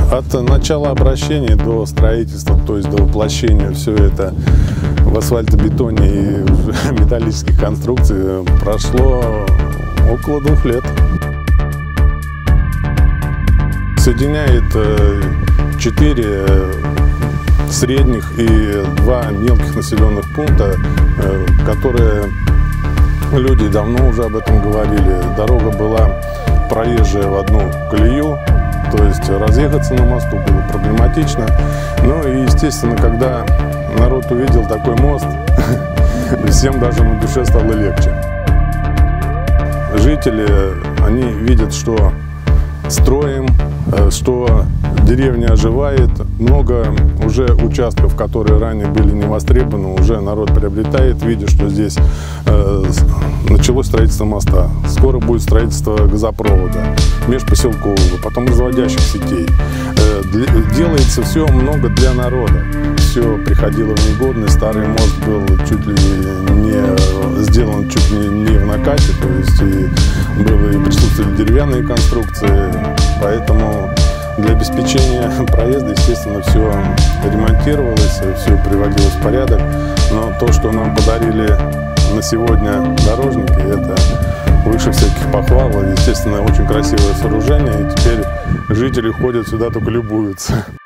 От начала обращения до строительства, то есть до воплощения, все это в асфальтобетоне и металлических конструкций прошло около 2 лет. Соединяет 4 средних и 2 мелких населенных пункта, которые люди давно уже об этом говорили. Дорога была проезжая в одну колею, то есть разъехаться на мосту было проблематично. Ну и, естественно, когда народ увидел такой мост, всем даже на душе стало легче. Жители, они видят, что строим, что деревня оживает, много уже участков, которые ранее были не востребованы, уже народ приобретает, видя, что здесь началось строительство моста. Скоро будет строительство газопровода, межпоселкового, потом разводящих сетей. Делается все много для народа. Все приходило в негодность, старый мост был чуть ли не сделан чуть ли не в накате, то есть и присутствовали деревянные конструкции, поэтому для обеспечения проезда, естественно, все ремонтировалось, все приводилось в порядок. Но то, что нам подарили на сегодня дорожники, это выше всяких похвал. Естественно, очень красивое сооружение, и теперь жители ходят сюда, только любуются.